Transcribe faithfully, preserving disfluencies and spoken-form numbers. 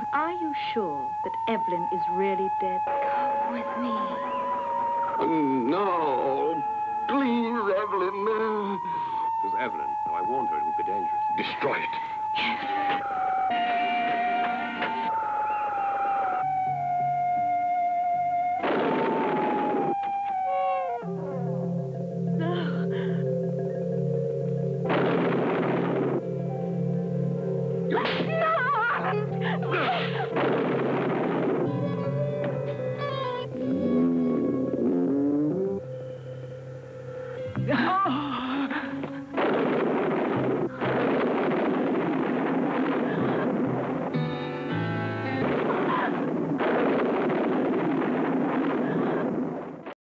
Are you sure that Evelyn is really dead? Come with me. Uh, no. Please, Evelyn. It was Evelyn. Though I warned her it would be dangerous. Destroy it.